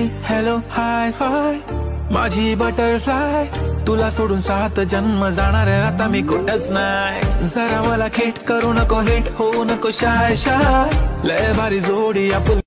Hello hi फाय माझी butterfly, तुला सोडून 7 जन्म जाणार आहे आता मी कुठंच नाही. जरा मला खेट करू नको, हिट होऊ नको शाय शाय, लय भारी जोडी आपण